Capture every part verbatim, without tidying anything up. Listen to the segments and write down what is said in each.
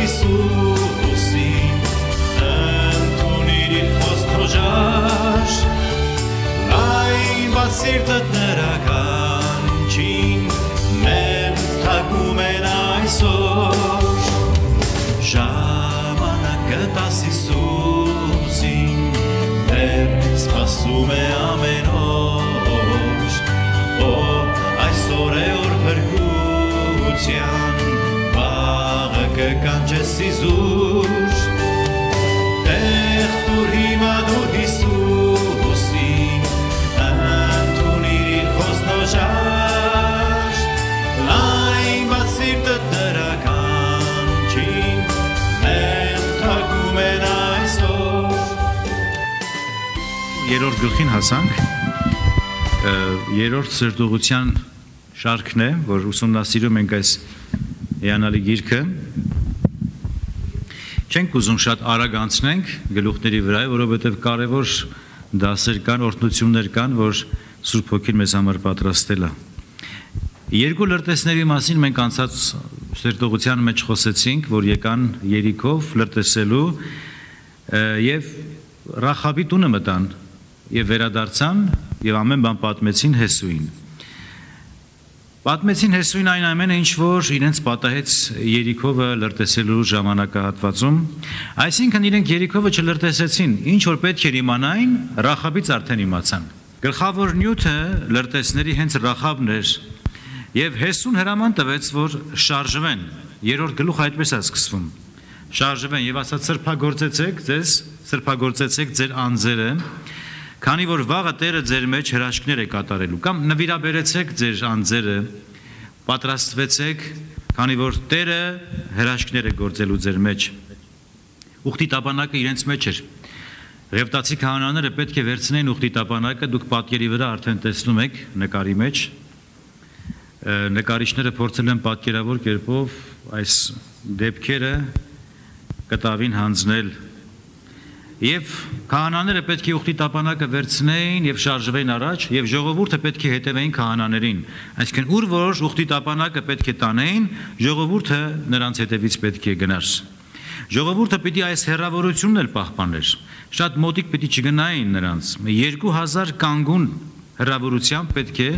Հիսուսին ընդունիր իր խոսքոժար լայն բաց սիրտդ նրա կանչին մեր թակում են այսօր ժամանակը տաս Հիսուսին դեռ սպասում է ամեն օր օ այսօր է օր փրկության վաղը կկանչես իզուր տեղ տուր հիմա դու Հիսուսին ընդունիր իր խոսքոժար լայն բաց սիրտդ նրա կանչին մեր թակում են այսօր Երրորդ գլխին հասանք երրորդ սրտողության շարքն է, որ ուսումնասիրում ենք այս հիանալի գիրքը չենք ուզում շատ արագ անցնենք գլուխների վրա, որովհետև կարևոր դասեր կան, օրհնություններ կան, որ Սուրբ Հոգին մեզ համար պատրաստել է։ Երկու լրտեսների մասին մենք անցած սրտողության մեջ խոսեցինք, որ եկան Երիքով լրտեսելու եւ Ռախաբի տունը մտան եւ վերադարձան եւ ամեն բան պատմեցին Հեսուին։ Պատմեցին Հեսուին այն ամենը, ինչ որ իրենց պատահեց Երիքովը լրտեսելու ժամանակահատվածում, այսինքն իրենք Երիքովը չլրտեսեցին, ինչ որ պետք էր իմանային, Ռախաբից արդեն իմացան։ Գլխավոր նյութը լրտեսների հենց Ռախաբն էր, եւ Հեսուն հրաման տվեց, որ շարժվեն։ Երրորդ գլուխը այդպես է սկսվում։ Շարժվեն եւ ասած սրբագործեցեք ձեզ, սրբագործեցեք ձեր անձերը, քանի որ վաղը Տերը ձեր մեջ հրաշքներ է կատարելու, կամ նվիրաբերեցեք ձեր անձերը, պատրաստվեցեք, քանի որ Տերը հրաշքներ է գործելու ձեր մեջ։ Ուխտի տապանակը իրենց մեջ էր։ Ղևտացի քահանաները պետք է վերցնեին ուխտի տապանակը, դուք պատկերի վրա արդեն տեսնում եք նկարի մեջ։ Նկարիչները փորձել են պատկերավոր կերպով այս դեպքերը կտավին հանձնել Եվ քահանաները պետք է ուխտի տապանակը վերցնեին եւ շարժվեին առաջ եւ ժողովուրդը պետք է հետևեին քահանաներին այսինքն ուր որ ուխտի տապանակը պետք է տանեին ժողովուրդը նրանց հետևից պետք է գնար ժողովուրդը պիտի այս հերավորությունն էլ պահպաներ շատ մոտիկ պիտի չգնային նրանց երկու հազար կանգուն հերավորությամբ պետք է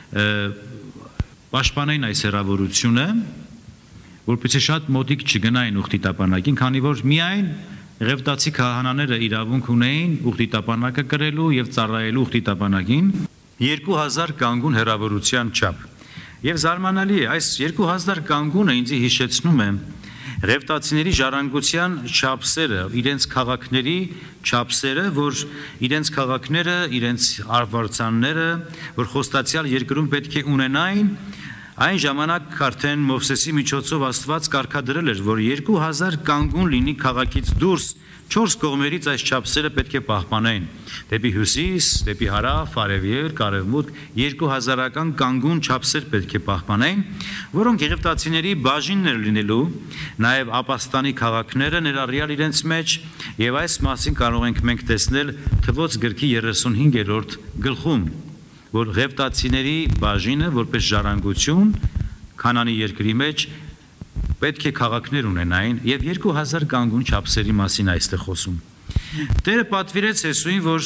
պաշտպանեին այս հերավորությունը որպեսզի շատ մոտիկ չգնային ուխտի տապանակին քանի որ միայն Ղևտացի քահանաները իրավունք ունեին ուխտի տապանակը կրելու եւ ծառայելու ուխտի տապանակին երկու հազար կանգուն հեռավորության չափ։ Եվ զարմանալի է, այս երկու հազար կանգունը ինձ հիշեցնում է Ղևտացիների ժառանգության չափսերը, իրենց քաղաքների չափսերը, որ իրենց քաղաքները, իրենց արվարձանները, որ խոստացյալ երկրում պետք է ունենային Այն ժամանակ արդեն Մովսեսի միջոցով Աստված կարգադրել էր, որ երկու հազար կանգուն լինի քաղաքից դուրս, չորս կողմերից այս չափսերը պետք է պահպանեն։ Դեպի հյուսիս, դեպի հարավ, արևելք, արևմուտք, երկու հազարական կանգուն չափսեր պետք է պահպանեն, որոնք Եգիպտացիների բաժինն էր լինելու, նաև ապաստանի քաղաքները ներառյալ իրենց մեջ, եւ այս մասին կարող ենք մենք տեսնել Թվոց գրքի երեսունհինգերորդ գլխում։ Որ Ղևտացիների բաժինը որպես ժառանգություն Քանանի երկրի մեջ պետք է քաղաքներ ունենային եւ երկու հազար կանգուն չափսերի մասին այստեղ խոսում։ Տերը պատվիրեց Հեսուին, որ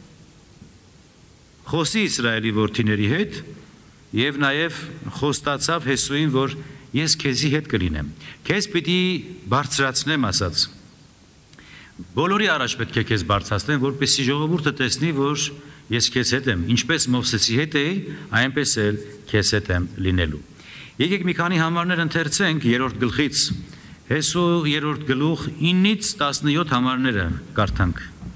խոսի Իսրայելի որդիների հետ եւ նաեւ խոստացավ Հեսուին, որ ես քեզի հետ կլինեմ։ Քեզ պիտի բարձրացնեմ, ասաց։ Բոլորի առաջ պետք է քեզ բարձրացնեմ, որպեսզի ժողովուրդը տեսնի, որ Ես քեզ հետ եմ, ինչպես Մովսեսի հետ էի, այնպես էլ քեզ հետ եմ լինելու։ Եկեք մի քանի համարներ ընթերցենք երրորդ գլխից։ Հեսու երրորդ գլուխ ինից տասնյոթ համարները կարդանք։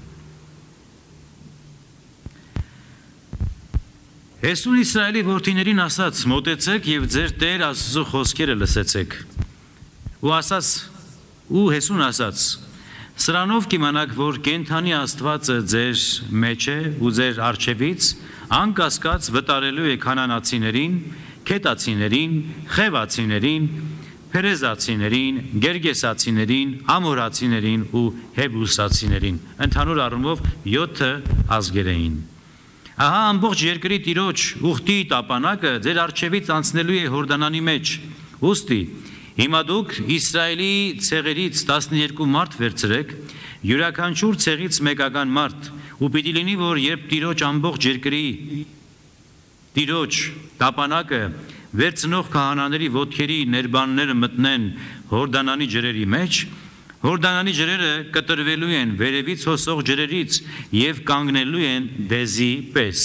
Հեսուն Իսրայելի որդիներին ասաց. «Մոտեցեք եւ ձեր Տեր Աստծո խոսքերը լսեցեք»։ Ու ասաց, ու Հեսուն ասաց. Սրանով կիմանաք, որ կենթանի Աստվածը ձեր մեջ է ու ձեր առջևից անկասկած վտարելու է քանանացիներին, քետացիներին, խևացիներին, փերեզացիներին, գերգեսացիներին, ամորացիներին ու հեբուսացիներին։ Ընդհանուր առումով յոթ ազգեր էին։ Ահա ամբողջ երկրի Տիրոջ ուխտի տապանակը ձեր առջևից անցնելու է Հորդանանի մեջ։ Ուստի Հիմա դուք Իսրայելի ցեղերից տասներկու մարդ վերցրեք, յուրաքանչյուր ցեղից մեկական մարդ, ու պիտի լինի, որ երբ Տիրոջ ամբողջ երկրի Տիրոջ տապանակը վերցնող քահանաների ոտքերի ներբանները մտնեն Հորդանանի ջրերի մեջ, Հորդանանի ջրերը կտրվելու են վերևից հոսող ջրերից եւ կանգնելու են դեզի պես։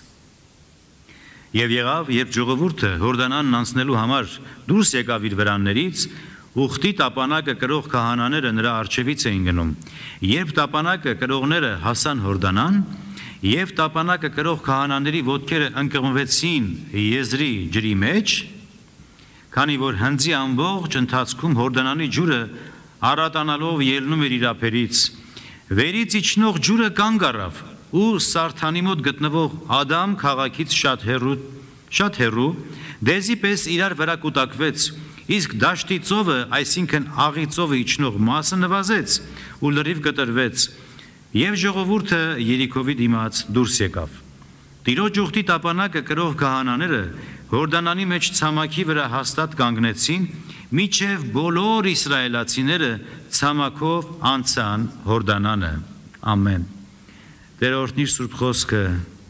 Եվ եղավ, երբ ժողովուրդը Հորդանանն անցնելու համար դուրս եկավ իր վրաններից, ուխտի տապանակը կրող քահանաները նրա առջևից էին գնում։ Երբ տապանակը կրողները հասան Հորդանան, եւ տապանակը կրող քահանաների ոտքերը ընկղմվեցին Եզրի ջրի մեջ, քանի որ հնձի ամբողջ ընթացքում Հորդանանի ջուրը առատանալով ելնում էր իր ափերից, վերից իջնող ջուրը կանգ առավ ու Սարթանի մոտ գտնվող Ադամ քաղաքից շատ հեռու, շատ հեռու դեզի պես իրար վրա կուտակվեց, իսկ դաշտի ծովը, այսինքն աղի ծովը իջնող մասը նվազեց ու լրիվ կտրվեց, եւ ժողովուրդը Երիքովի դիմաց դուրս եկավ։ Տիրոջ ուխտի տապանակը կրող քահանաները Հորդանանի մեջ ցամաքի վրա հաստատ կանգնեցին, միջև բոլոր իսրայելացիները ցամաքով անցան Հորդանանը։ Ամեն։ Տեր օրհնիր Սուրբ խոսքը։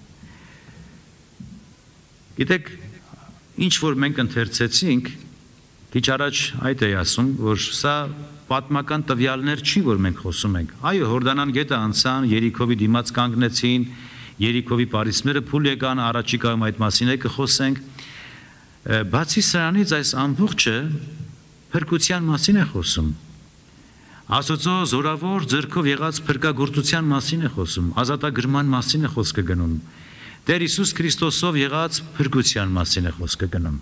Գիտեք, ինչ որ մենք ընթերցեցինք, քիչ առաջ այդ է ասում, որ սա պատմական տվյալներ չի, որ մենք խոսում ենք։ Այո, Հորդանան գետը անցան, Երիքովի դիմաց կանգնեցին, Երիքովի պարիսպները փուլ եկան, առաջիկայում այդ մասին է կխոսենք։ Բացի սրանից այս ամբողջը փրկության մասին է խոսում։ Աստծո զորավոր ձեռքով եղած փրկagorցության մասին է խոսում, ազատագրման մասին է խոսքը գնում։ Տեր Հիսուս Քրիստոսով եղած փրկության մասին է խոսքը գնում։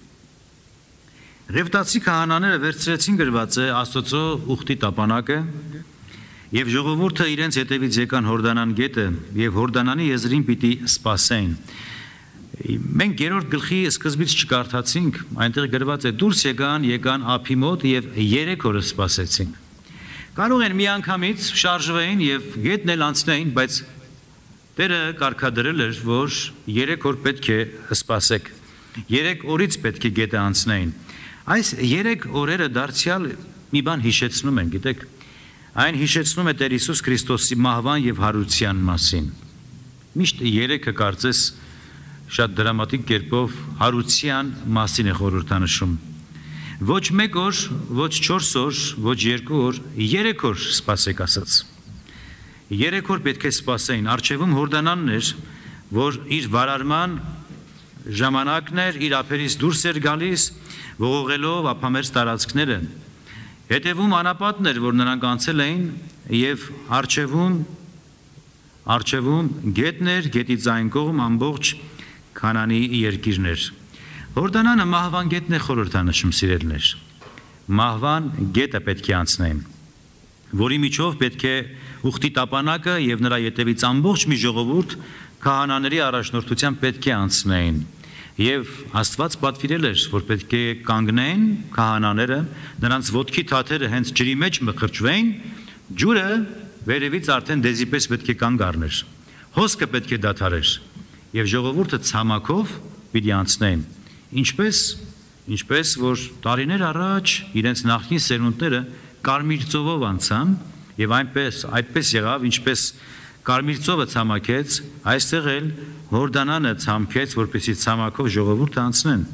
Ռևտացի քահանաները վերցրեցին գրված է Աստծո ուխտի տապանակը եւ ժողովուրդը իրենց հետևից եկան Հորդանան գետը եւ Հորդանանի եզրին պիտի սպասեն։ Մենք երրորդ գլխի սկզբից չկարդացինք, այնտեղ գրված է դուրս եկան, եկան ափի մոտ եւ երեք օր սպասեցին։ Կարող են միանգամից շարժվեին եւ գետն էլ անցնեին, բայց Տերը կարգադրել էր, որ երեք օր պետք է սպասեք։ Երեք օրից պետք է գետը անցնեին։ Այս երեք օրերը դարձյալ մի բան հիշեցնում են, գիտեք, այն հիշեցնում է Տեր Հիսուս Քրիստոսի մահվան եւ հարության մասին։ Միշտ երեքը կարծես շատ դրամատիկ կերպով հարության մասին է խորհրդանշում։ Ոչ մեկ օր, ոչ չորս օր, ոչ երկու օր, երեք օր սպասեք ասաց։ Երեք օր պետք է սպասեին, առջևում Հորդանանն էր, որ իր վարարման ժամանակն էր, իր ափերից դուրս էր գալիս, ողողելով ափամերձ տարածքները։ Հետևում անապատն էր, որ նրանք անցել էին, եւ առջևում առջևում գետն էր, գետի ձայն կողմ ամբողջ Քանանի երկիրն էր։ Հորդանանը մահվան գետն է խորհրդանշում, սիրելիներ։ Մահվան գետը պետք է անցնեն, որի միջով պետք է ուխտի տապանակը եւ նրա ետևից ամբողջ մի ժողովուրդ քահանաների առաջնորդությամբ պետք է անցնեին։ Եվ Աստված պատվիրել էր, որ պետք է կանգնեն քահանաները, նրանց ոտքի թաթերը հենց ջրի մեջ մխրճվեն, ջուրը վերևից արդեն դեզի պես պետք է կանգ առներ։ Հոսքը պետք է դադարեր եւ ժողովուրդը ցամաքով պիտի անցնեն։ Ինչպես, ինչպես որ տարիներ առաջ իրենց նախկին սերունդները կարմիր ծովով անցան եւ այնպես այդպես եղավ, ինչպես կարմիր ծովը ցամաքեց, այստեղ էլ Հորդանանը ցամքեց, որպեսզի ցամաքով ժողովուրդը անցնեն։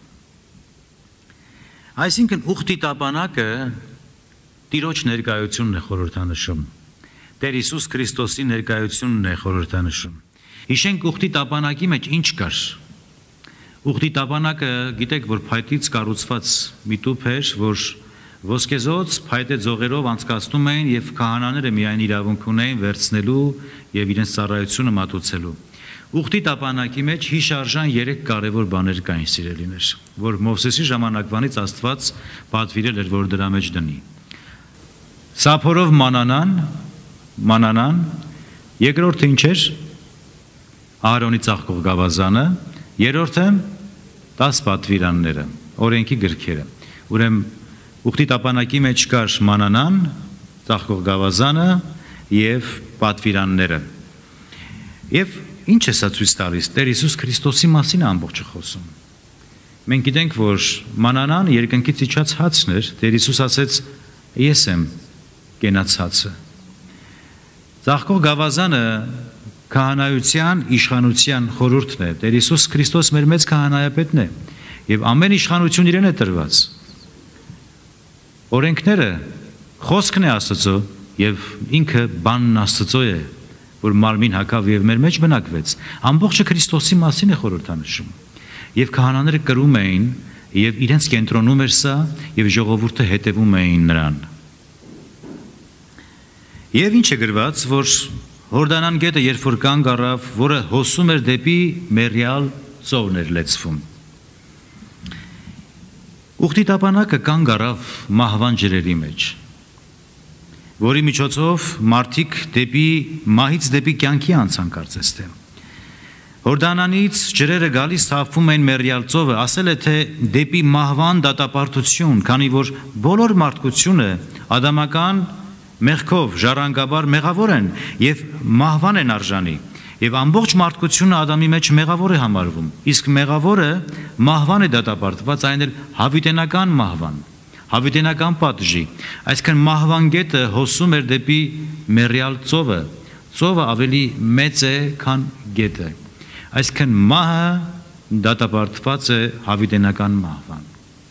Այսինքն ուխտի տապանակը Տիրոջ ներկայությունն է խորհրդանշում։ Տեր Հիսուս Քրիստոսի ներկայությունն է խորհրդանշում։ Հիշենք ուխտի տապանակի մեջ ինչ կար։ Ուխտի տապանակը, գիտեք, որ փայտից կառուցված մի տուփ էր, որ ոսկեզոծ փայտե ձողերով անցկացնում էին եւ քահանաները միայն իրավունք ունեին վերցնելու եւ իրենց ծառայությունը մատուցելու։ Ուխտի տապանակի մեջ հիշարժան երեք կարևոր բաներ կային, սիրելիներ, որ Մովսեսի ժամանակվանից Աստված պատվիրել էր, որ դրա մեջ դնի։ Սափորով մանանան, մանանան, երկրորդը ինչ էր։ Ահարոնի ծաղկող գավազանը, երրորդը տաս պատվիրանները, օրենքի գրքերը։ Ուրեմն ուխտի տապանակի մեջ կար մանանան, ծաղկող գավազանը եւ պատվիրանները։ Եվ ինչ է սա ցույց տալիս։ Տեր Հիսուս Քրիստոսի մասին է ամբողջը խոսում։ Մենք գիտենք, որ մանանան երկնքից իջած հացն էր, Տեր Հիսուս ասեց. Ես եմ կենաց հացը։ Ծաղկող գավազանը քահանայության իշխանության խորհուրդն է։ Տեր Հիսուս Քրիստոս մեր մեծ քահանայապետն է, եւ ամեն իշխանություն իրեն է տրված։ Օրենքները խոսքն է Աստծո եւ ինքը բանն Աստծո է, որ մարմին հագավ եւ մեր մեջ բնակվեց։ Ամբողջը Քրիստոսի մասին է խորհրդանշում։ Եվ քահանաները կրում էին եւ իրենց կենտրոնում էր սա եւ ժողովուրդը հետևում էին նրան։ Եվ ինչ է գրված, որ Հորդանան գետը երբ որ կանգ առավ, որը հոսում էր դեպի մեռյալ ծովն էր լեցվում։ Ուխտի տապանակը կանգ առավ մահվան ջրերի մեջ, որի միջոցով մարդիկ դեպի մահից դեպի կյանքի անցան կարծես թե։ Հորդանանից ջրերը գալիս թափվում էին մեռյալ ծովը, ասել է թե դեպի մահվան դատապարտություն, քանի որ բոլոր մարդկությունը ադամական մեղքով ժառանգաբար մեղավոր են եւ մահվան են արժանի, եւ ամբողջ մարդկությունը Ադամի մեջ մեղավոր է համարվում, իսկ մեղավորը մահվան է դատապարտված, այն էլ հավիտենական մահվան, հավիտենական պատժի, այսինքն մահվան գետը հոսում էր դեպի մեռյալ ծովը, ծովը ավելի մեծ է, քան գետը, այսինքն մահը դատապարտված է հավիտենական մահվան։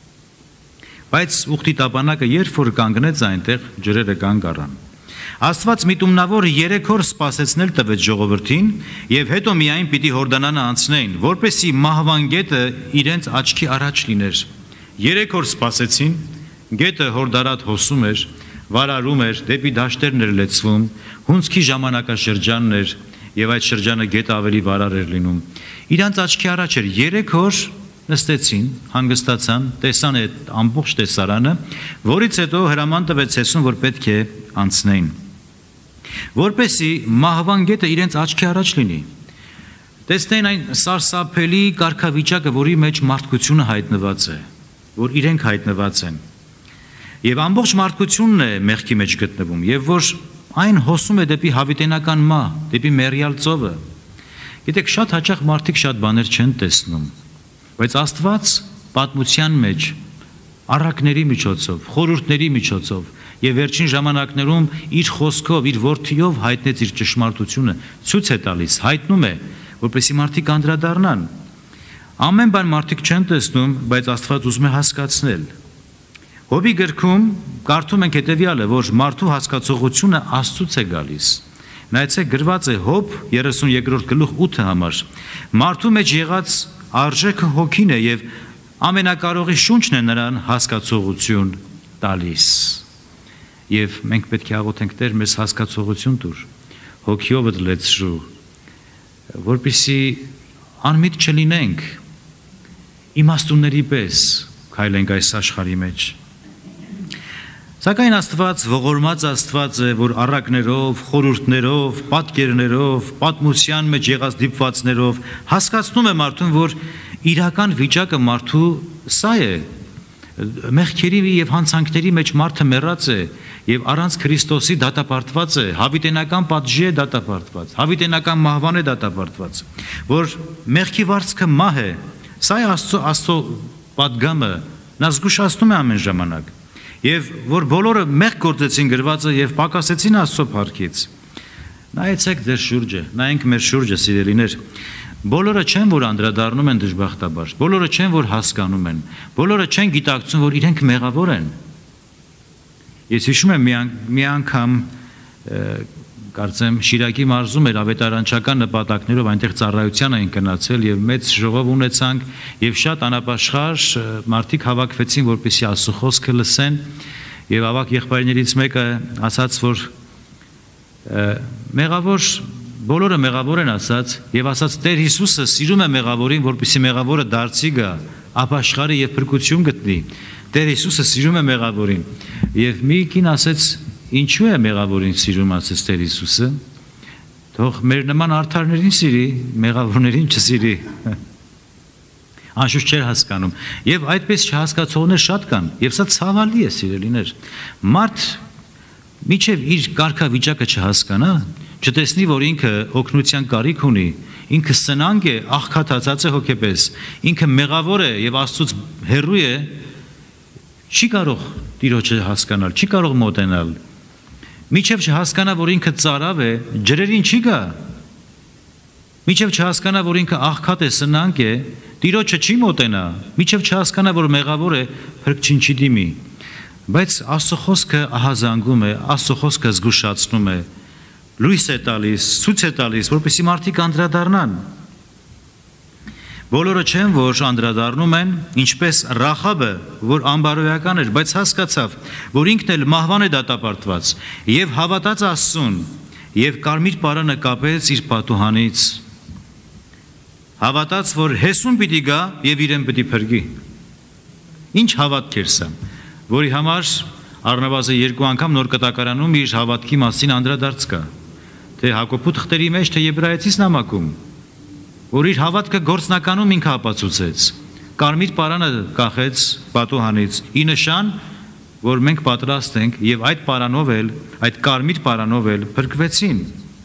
Բայց ուխտի տապանակը երբ որ կանգնեց այնտեղ, ջրերը կանգ առան։ Աստված միտումնավոր երեք օր սպասեցնել տվեց ժողովրդին եւ հետո միայն պիտի Հորդանանը անցնեին, որպեսզի մահվան գետը իրենց աչքի առաջ լիներ։ Երեք օր սպասեցին, գետը հորդարատ հոսում էր, վարարում էր, դեպի դաշտերն էր լեցվում, հունձքի ժամանակաշրջանն էր եւ այդ շրջանը գետը ավելի վարար էր լինում։ Իրանց աչքի առաջ էր երեք օր նստեցին, հանգստացան, տեսան այդ ամբողջ տեսարանը, որից հետո հրաման տվեց Հեսուն, որ պետք է անցնեին, որպեսզի մահվան գետը իրենց աչքի առաջ լինի։ Տեսնեին այն սարսափելի կարգավիճակը, որի մեջ մարդկությունը հայտնված է, որ իրենք հայտնված են։ Եվ ամբողջ մարդկությունն է մեղքի մեջ գտնվում, եւ որ այն հոսում է դեպի հավիտենական մահ, դեպի մեռյալ ծովը։ Գիտեք, շատ հաճախ մարդիկ շատ բաներ չեն տեսնում, բայց Աստված պատմության մեջ առակների միջոցով, խորհուրդների միջոցով եւ վերջին ժամանակներում իր խոսքով, իր որդիով հայտնեց իր ճշմարտությունը, ցույց է տալիս, հայտնում է, որպեսզի մարդիկ անդրադառնան։ Ամեն բան մարդիկ չեն տեսնում, բայց Աստված ուզում է հասկացնել։ Հոբի գրքում կարդում ենք հետևյալը, որ մարդու հասկացողությունը Աստծուց է գալիս։ Նայեցեք, գրված է Հոբ երեսունյոթ գլուխ ութ համար։ Մարդու մեջ եղած արժեքը հոգին է եւ ամենակարողի շունչն է նրան հասկացողություն տալիս։ Եվ մենք պետք է աղոթենք Տեր, մեզ հասկացողություն տուր, հոգիով լեցրու, որպեսզի անմիտ չլինենք, իմաստունների պես քայլենք այս աշխարհի մեջ։ Սակայն Աստված ողորմած Աստված է, որ առակներով, խորհուրդներով, պատկերներով, պատմության մեջ եղած դիպվածներով հասկացնում է մարդուն, որ իրական վիճակը մարդու սա է, մեղքերի եւ հանցանքների մեջ մարդը մեռած է եւ առանց Քրիստոսի դատապարտված է, հավիտենական պատժի է դատապարտված, հավիտենական մահվան է դատապարտված, որ մեղքի վարձքը մահ է, սա է Աստծո Աստծո պատգամը, նա զգուշացնում է ամեն ժամանակ, եւ որ բոլորը մեղք գործեցին գրվածը եւ պակասեցին Աստծո փառքից։ Նայեցեք ձեր շուրջը, նայենք մեր շուրջը, սիրելիներ, բոլորը չեն, որ անդրադառնում են դժբախտաբար, բոլորը չեն, որ հասկանում են, բոլորը չեն գիտակցում, որ իրենք մեղավոր են։ Ես հիշում եմ մի անգամ կարծեմ Շիրակի մարզում էր ավետարանչական նպատակներով այնտեղ ծառայության էին գնացել եւ մեծ ժողով ունեցանք եւ շատ անապաշխար մարդիկ հավաքվեցին, որպեսզի Աստծո խոսքը լսեն եւ ավակ եղբայրներից մեկը ասաց, որ մեղավոր բոլորը մեղավոր են ասաց եւ ասաց Տեր Հիսուսը սիրում է մեղավորին, որպեսզի մեղավորը դարձի գա, ապաշխարի եւ փրկություն գտնի։ Տեր Հիսուսը սիրում է մեղավորին եւ մի կին ասեց ինչու է մեղավորին սիրում, ասեց Տեր Հիսուսը, թող մեր նման արդարներին սիրի, մեղավորներին չսիրի։ Անշուշտ չէր հասկանում եւ այդպես չհասկացողներ շատ կան եւ սա ցավալի է, սիրելիներ։ Մարդ միջև իր կարգավիճակը չհասկանա, չտեսնի, որ ինքը օգնության կարիք ունի, ինքը սնանկ է, աղքատացած է հոգեպես, ինքը մեղավոր է եւ Աստծուց հեռու է, չի կարող Տիրոջը հասկանալ, չի կարող մոտենալ։ Միջև չհասկանա, որ ինքը ծարավ է, ջրերին չի գա։ Միջև չհասկանա, որ ինքը աղքատ է, սնանկ է, Տիրոջը չի մոտենա, միջև չհասկանա, որ մեղավոր է, փրկչին չի դիմի։ Բայց Աստծո խոսքը ահազանգում է, Աստծո խոսքը զգուշացնում է, լույս է տալիս, ցույց է տալիս, որպեսզի մարդիկ անդրադառնան։ Բոլորը չեն, որ անդրադառնում են, ինչպես Ռախաբը, որ անբարոյական էր, բայց հասկացավ, որ ինքն էլ մահվան է դատապարտված, եւ հավատաց Աստծուն, եւ կարմիր պարանը կապեց իր պատուհանից։ Հավատաց, որ Հեսուն պիտի գա եւ իրեն պիտի փրկի։ Ինչ հավատք էր սա, որի համար առնվազն երկու անգամ նոր կտակարանում իր հավատքի մասին անդրադարձ կա, թե Հակոբու թղթերի մեջ, թե Եբրայեցիս նամակում, որ իր հավատքը գործնականում ինքը ապացուցեց, կարմիր պարանը կախեց պատուհանից, ի նշան, որ մենք պատրաստ ենք եւ այդ պարանով էլ, այդ կարմիր պարանով էլ փրկվեցին,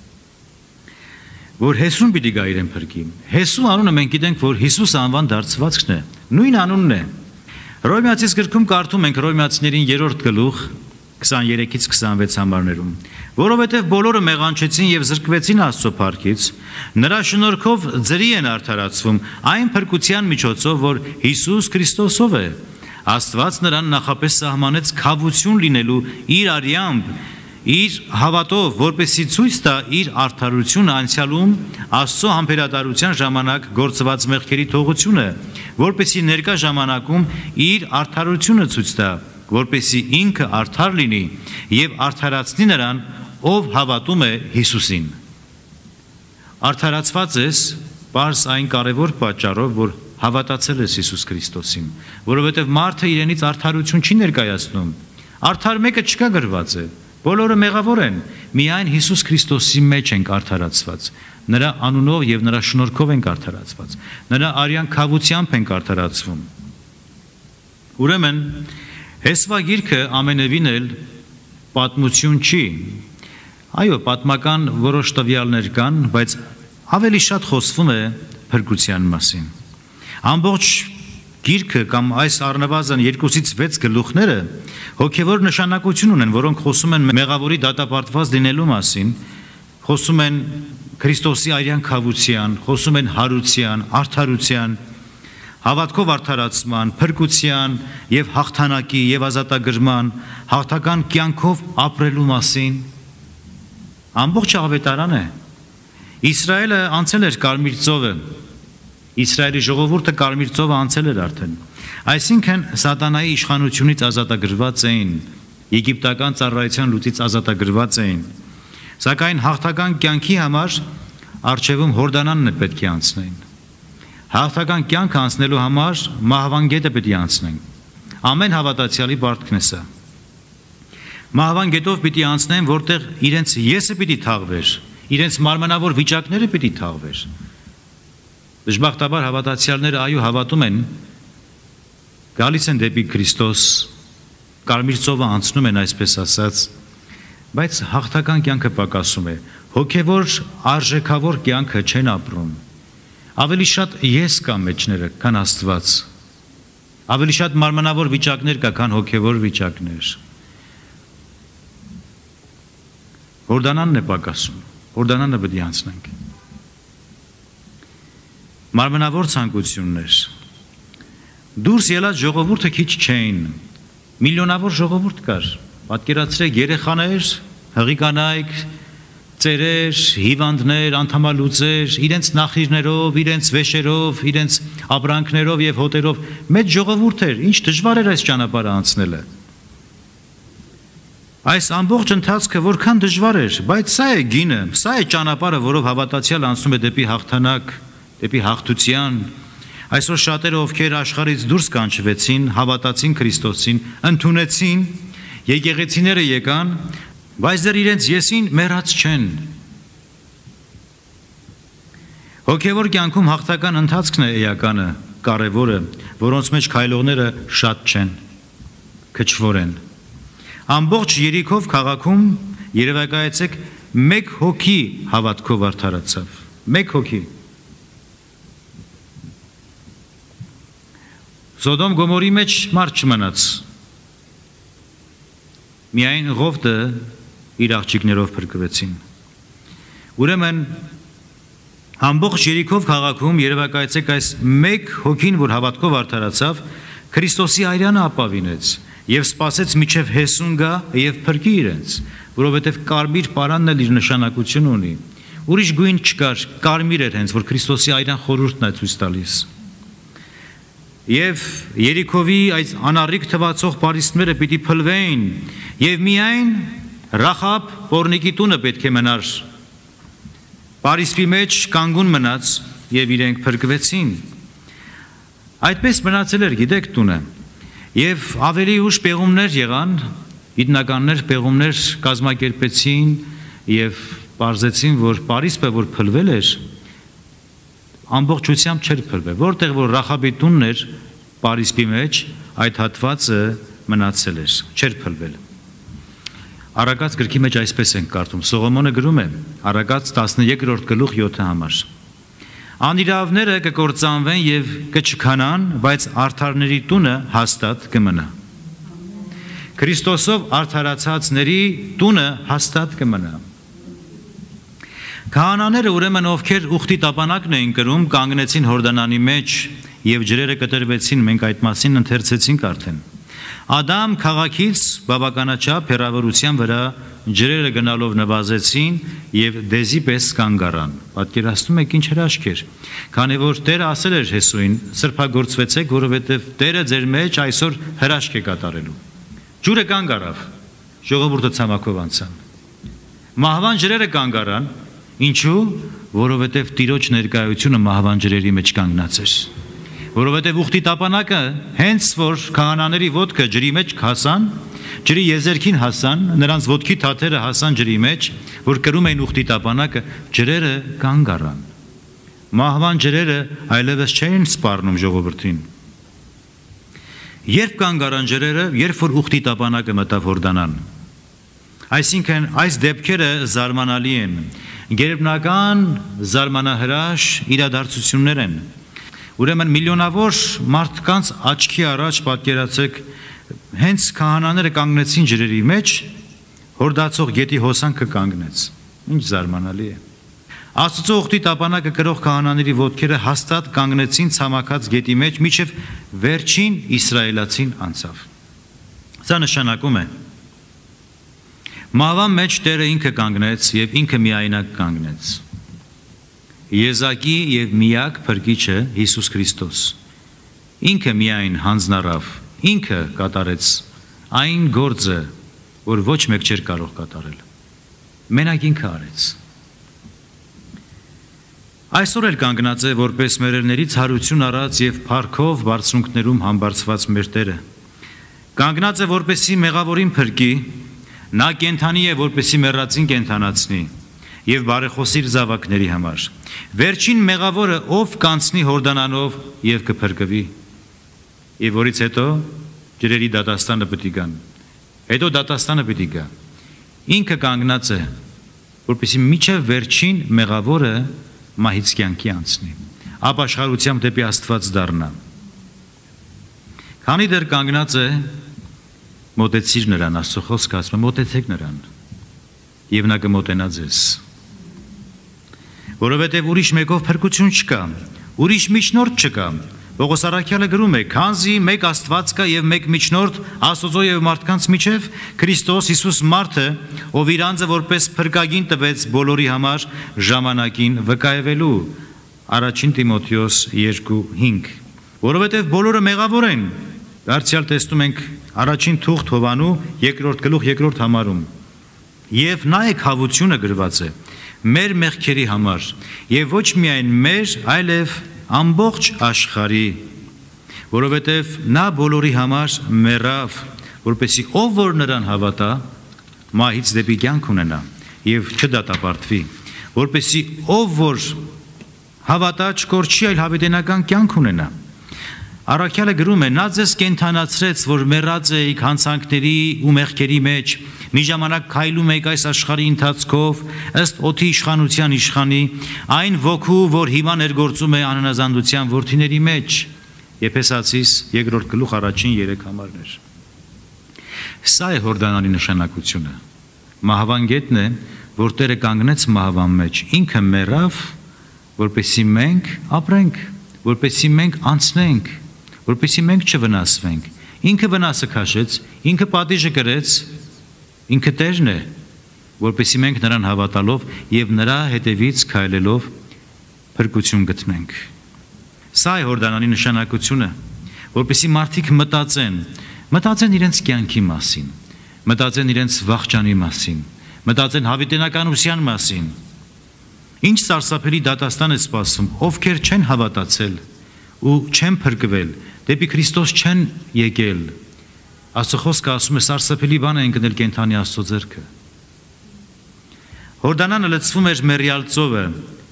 որ Հեսուն պիտի գա իրեն փրկի։ Հեսու անունը մենք գիտենք, որ Հիսուս անվան դարձվածքն է, նույն անունն է։ Հռոմեացիս գրքում կարդում ենք Հռոմեացիներին երրորդ գլուխ քսաներեքից քսանվեց համարներում, որովհետև բոլորը մեղանչեցին եւ զրկվեցին Աստծո փառքից, նրա շնորհքով ձրի են արդարացվում այն փրկության միջոցով, որ Հիսուս Քրիստոսով է։ Աստված նրան նախապես սահմանեց քավություն լինելու իր արյամբ, իր հավատով, որպեսզի ցույց տա իր արդարությունը անցյալում Աստծո համբերատարության ժամանակ գործված մեղքերի թողությունը, որպեսզի ներկա ժամանակում իր արդարությունը ցույց տա, որպեսզի ինքը արդար լինի եւ արդարացնի նրան, ով հավատում է Հիսուսին։ Արդարացված ես, բարձ այն կարևոր պատճառով, որ հավատացել ես Հիսուս Քրիստոսին, որովհետեւ մարդը իրենից արդարություն չի ներկայացնում։ Արդար մեկը չկա գրված է, բոլորը մեղավոր են, միայն Հիսուս Քրիստոսի մեջ ենք արդարացված, նրա անունով եւ նրա շնորհքով ենք արդարացված, նրա արյան քավությամբ ենք արդարացվում։ Ուրեմն Հեսվա գիրքը ամենևին էլ պատմություն չի։ Այո, պատմական որոշ տվյալներ կան, բայց ավելի շատ խոսվում է փրկության մասին։ Ամբողջ գիրքը կամ այս առնվազն երկուսից վեց գլուխները հոգևոր նշանակություն ունեն, որոնք խոսում են մեղավորի դատապարտված լինելու մասին, խոսում են Քրիստոսի արյան քավության, խոսում են հարության, արդարության, հավատքով արդարացման, փրկության եւ հաղթանակի եւ ազատագրման, հաղթական կյանքով ապրելու մասին։ Ամբողջ ավետարան է։ Իսրայելը անցել էր Կարմիր ծովը։ Իսրայելի ժողովուրդը Կարմիր ծովը անցել էր արդեն։ Այսինքն սատանայի իշխանությունից ազատագրված էին, եգիպտական ծառայության լուծից ազատագրված էին։ Սակայն հաղթական կյանքի համար առջևում Հորդանանն է պետք է անցնեն։ Հաղթական կյանք անցնելու համար մահվան գետը պետք է անցնեն։ Ամեն հավատացյալի պարտքն է սա։ Մահվան գետով պիտի անցնեն, որտեղ իրենց եսը պիտի թաղվեր, իրենց մարմնավոր վիճակները պիտի թաղվեր։ Դժբախտաբար հավատացյալները այո հավատում են, գալիս են դեպի Քրիստոս, Կարմիր ծովը անցնում են այսպես ասած, բայց հաղթական կյանքը պակասում է, հոգևոր արժեքավոր կյանքը չեն ապրում։ Ավելի շատ ես կա մեջները, քան Աստված։ Ավելի շատ մարմնավոր վիճակներ կա, քան հոգևոր վիճակներ։ Հորդանանն է պակասում, Հորդանանը պետք է անցնենք։ Մարմնավոր ցանկություններ։ Դուրս ելած ժողովուրդը քիչ չէին, միլիոնավոր ժողովուրդ կար, պատկերացրեք երեխաներ, հղի կանայք, ծերեր, հիվանդներ, անդամալուծեր, իրենց նախիրներով, իրենց վեշերով, իրենց ապրանքներով եւ հոտերով, մեծ ժողովուրդ էր, ինչ դժվար էր այս ճանապարհը անցնելը։ Այս ամբողջ ընթացքը որքան դժվար էր, բայց սա է գինը, սա է ճանապարհը, որով հավատացյալ անցնում է դեպի հաղթանակ, դեպի հաղթության։ Այսօր շատերը, ովքեր աշխարհից դուրս կանչվեցին, հավատացին Քրիստոսին, ընդունեցին, եկեղեցիները եկան, բայց դեռ իրենց եսին մեռած չեն։ Հոգևոր կյանքում հաղթական ընթացքն է էականը, կարևորը, որոնց մեջ քայլողները շատ չեն, քչվոր են։ Ամբողջ Երիքով քաղաքում երևակայեցեք մեկ հոգի հավատքով արդարացավ, մեկ հոգի։ Սոդոմ Գոմորի մեջ մարդ չմնաց։ Միայն Ղովտը իր աղջիկներով փրկվեցին։ Ուրեմն ամբողջ Երիքով քաղաքում երևակայեցեք այս մեկ հոգին, որ հավատքով արդարացավ, Քրիստոսի այրանը ապավինեց եւ սպասեց միջև հեսուն գա եւ փրկի իրենց, որովհետեւ կարմիր պարանն էլ իր նշանակություն ունի։ Ուրիշ գույն չկար, կարմիր էր հենց, որ Քրիստոսի այրան խորհուրդն է ցույց տալիս։ Եվ Երիքովի այս անառիկ թվացող պարիսպները պիտի փլվեին, եւ միայն Ռախաբ Պորնիկի տունը պետք է մնար պարիսպի մեջ կանգուն մնաց եւ իրենք փրկվեցին։ Այդպես մնացել էր, գիտեք, տունը։ Եվ ավելի ուշ պեղումներ եղան, գիտնականներ պեղումներ կազմակերպեցին եւ պարզեցին, որ պարիսպը, որ փլվել էր, ամբողջությամբ չէր փլվել, որտեղ որ Ռախաբի տունն էր պարիսպի մեջ, այդ հատվածը մնացել էր, չէր փլվել։ Առակաց գրքի մեջ այսպես ենք կարդում, Սողոմոնը գրում է Առակաց տասներկրորդ գլուխ յոթ համար։ Անիրավները կկործանվեն եւ կչքանան, բայց արդարների տունը հաստատ կմնա։ Քրիստոսով արդարացածների տունը հաստատ կմնա։ Քահանաները, ուրեմն ովքեր ուխտի տապանակն էին կրում, կանգնեցին Հորդանանի մեջ եւ ջրերը կտրվեցին, մենք այդ մասին ընթերցեցինք արդեն։ Ադամ քաղաքից բավականաչափ հեռավորության վրա ջրերը գնալով նվազեցին եւ դեզի պես կանգ առան։ Պատկերացնում եք ինչ հրաշք էր։ Քանի որ Տերը ասել էր Հեսուին, սրբագործվեցեք, որովհետեւ Տերը ձեր մեջ այսօր հրաշք է կատարելու։ Ջուրը կանգ առավ, ժողովուրդը ցամաքով անցան։ Մահվան ջրերը կանգ առան, ինչու՞, որովհետեւ Տիրոջ ներկայությունը մահվան ջրերի մեջ կանգնած էր։ Որովհետև ուխտի տապանակը հենց որ քահանաների ոտքը ջրի մեջ հասան, ջրի եզերքին հասան, նրանց ոտքի թաթերը հասան ջրի մեջ, որ կրում էին ուխտի տապանակը, ջրերը կանգ առան։ Մահվան ջրերը այլևս չէին սպառնում ժողովրդին։ Երբ կանգ առան ջրերը, երբ որ ուխտի տապանակը մտավ Հորդանան։ Այսինքն այս դեպքերը զարմանալի են, գերբնական զարմանահրաշ իրադարձություններ են։ Ուրեմն միլիոնավոր մարդկանց աչքի առաջ պատկերացեք, հենց քահանաները կանգնեցին ջրերի մեջ, հորդացող գետի հոսանքը կանգնեց։ Ինչ զարմանալի է։ Աստծո ուխտի տապանակը կրող քահանաների ոտքերը հաստատ կանգնեցին ցամաքած գետի մեջ, մինչև վերջին իսրայելացին անցավ։ Սա նշանակում է մահվան մեջ Տերը ինքը կանգնեց եւ ինքը միայնակ կանգնեց։ Եզակի եւ միակ փրկիչը Հիսուս Քրիստոս։ Ինքը միայն հանձնարավ, ինքը կատարեց այն գործը, որ ոչ մեկ չէր կարող կատարել։ Մենակ ինքը արեց։ Այսօր էլ կանգնած է որպես մերելներից հարություն առած եւ փառքով բարձունքներում համբարձված մեր Տերը։ Կանգնած է որպեսի մեղավորին փրկի, նա կենթանի է որպեսի մեռածին կենթանացնի եւ բարեխոսիր զավակների համար։ Վերջին մեղավորը ով կանցնի Հորդանանով եւ կփրկվի։ Եվ որից հետո ջրերի դատաստանը պետք է գան։ Հետո դատաստանը պետք է գա։ Ինքը կանգնած է, որպեսզի միջև վերջին մեղավորը մահից կյանքի անցնի, ապաշխարությամբ դեպի Աստված դառնա։ Քանի դեռ կանգնած է, մոտեցիր նրան, Աստծո խոսքը ասում է, մոտեցեք նրան, եւ նա կմոտենա ձեզ։ Որովհետև ուրիշ մեկով փրկություն չկա, ուրիշ միջնորդ չկա։ Պողոս առաքյալը գրում է. «Քանզի մեկ Աստված կա եւ մեկ միջնորդ Աստծո եւ մարդկանց միջև, Քրիստոս Հիսուս մարդը, ով իր անձը որպես փրկագին տվեց բոլորի համար ժամանակին վկայվելու»։ Առաջին Տիմոթեոս երկու հինգ։ Որովհետև բոլորը մեղավոր են։ Դարձյալ տեսնում ենք առաջին թուղթ Հովանու երկրորդ գլուխ երկրորդ համարում։ Եվ նայեք հավությունը գրված է մեր մեղքերի համար, եւ ոչ միայն մեր, այլև ամբողջ աշխարհի, որովհետև նա բոլորի համար մեռավ, որպեսզի ով որ նրան հավատա, մահից դեպի կյանք ունենա եւ չդատապարտվի, որպեսզի ով որ հավատա չկորչի, այլ հավիտենական կյանք ունենա։ Առաքյալը գրում է. նա ձեզ կենթանացրեց, որ մեռած եք հանցանքների ու մեղքերի մեջ, մի ժամանակ քայլում եք այս աշխարհի ընթացքով, ըստ օդի իշխանության իշխանի, այն ոգու, որ հիմա ներգործում է անհնազանդության որդիների մեջ, Եփեսացիս երկրորդ գլուխ առաջին երեք համարներ։ Սա է Հորդանանի նշանակությունը։ Մահվան գետն է, որ Տերը կանգնեց մահվան մեջ, ինքը մեռավ, որպեսզի մենք ապրենք, որպեսզի մենք անցնենք, որպեսզի մենք չվնասվենք։ Ինքը վնասը քաշեց, ինքը պատիժը կրեց, ինքը Տերն է, որպեսզի մենք նրան հավատալով եւ նրա հետևից քայլելով փրկություն գտնենք։ Սա է Հորդանանի նշանակությունը, որպեսզի մարդիկ մտածեն, մտածեն իրենց կյանքի մասին, մտածեն իրենց վախճանի մասին, մտածեն հավիտենականության մասին։ Ինչ սարսափելի դատաստան է սպասում, ովքեր չեն հավատացել ու չեն փրկվել, դեպի Քրիստոս չեն եկել։ Աստծո խոսքը ասում է սարսափելի բան է ընկնել կենդանի Աստծո ձեռքը։ Հորդանանը լցվում էր մեռյալ ծովը։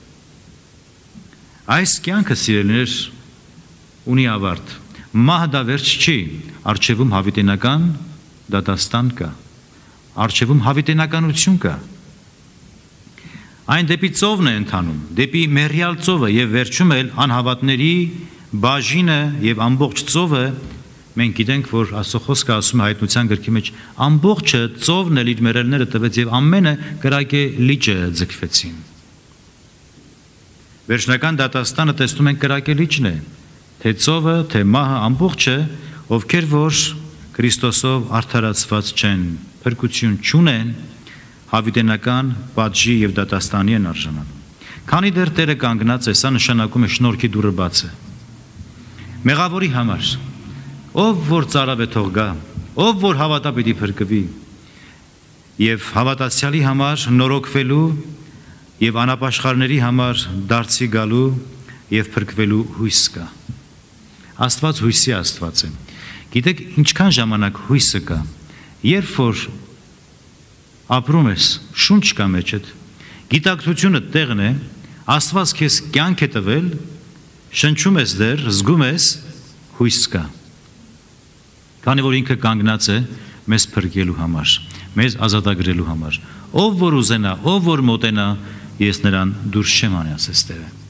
Այս կյանքը, սիրելիներ, ունի ավարտ։ Մահը դա վերջ չի, առջևում հավիտենական դատաստան կա, առջևում հավիտենականություն կա։ Այն դեպի ծովն է ընթանում, դեպի մեռյալ ծովը եւ վերջում էլ անհավատների բաժինը եւ ամբողջ ծովը, մենք գիտենք, որ Աստծո խոսքը ասում է Հայտնության գրքի մեջ, ամբողջը ծովն էլ իր մեռելները տվեց եւ ամենը կրակե լիճը ձգվեցին։ Վերջնական դատաստանը տեսնում ենք կրակե լիճն է, թե ծովը, թե մահը, ամբողջը, ովքեր որ Քրիստոսով արդարացված չեն, փրկություն չունեն, հավիտենական պատժի եւ դատաստանի են արժանանում։ Քանի դեռ Տերը կանգնած է, սա նշանակում է շնորհքի դուռը բաց է։ Մեղավորի համար, ով որ ծարավ է թող գա, ով որ հավատա պիտի փրկվի, եւ հավատացյալի համար նորոգվելու եւ անապաշխարների համար դարձի գալու եւ փրկվելու հույս կա։ Աստված հույսի Աստված է։ Գիտեք, ինչքան ժամանակ հույսը կա, երբ որ ապրում ես, շունչ կա մեջդ, գիտակցությունը տեղն է, Աստված քեզ կյանք է տվել, շնչում ես դեռ, զգում ես, հույս կա։ Քանի որ ինքը կանգնած է մեզ փրկելու համար, մեզ ազատագրելու համար։ Ով որ ուզենա, ով որ մոտենա, ես նրան դուրս չեմ անի, ասես Տերը։